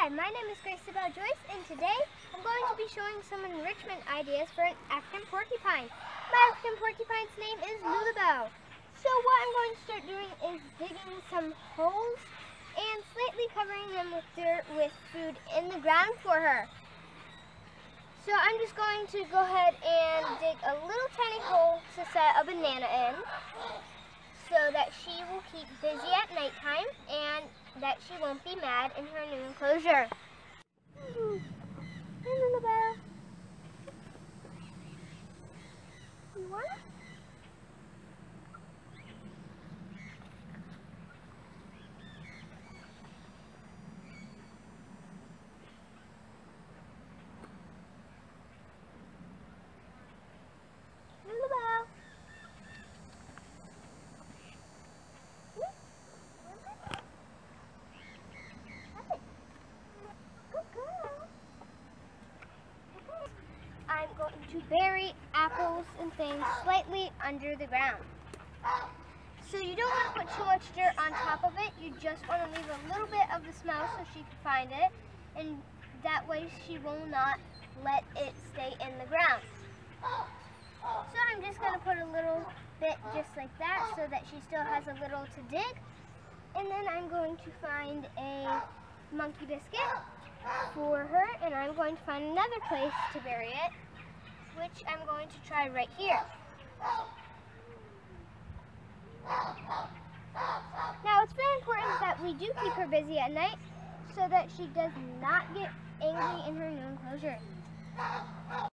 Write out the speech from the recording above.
Hi, my name is Graceabel Joyce, and today I'm going to be showing some enrichment ideas for an African porcupine. My African porcupine's name is Lulabelle. So what I'm going to start doing is digging some holes and slightly covering them with dirt with food in the ground for her. So I'm just going to go ahead and dig a little tiny hole to set a banana in, so that she will keep busy at nighttime and that she won't be mad in her new enclosure. Hey, Lulabelle. You want it? Lulabelle. I'm going to bury apples and things slightly under the ground. So you don't want to put too much dirt on top of it. You just want to leave a little bit of the smell so she can find it, and that way she will not let it stay in the ground. So I'm just going to put a little bit just like that so that she still has a little to dig. And then I'm going to find a monkey biscuit for her, and I'm going to find another place to bury it, which I'm going to try right here. Now it's very important that we do keep her busy at night so that she does not get angry in her new enclosure.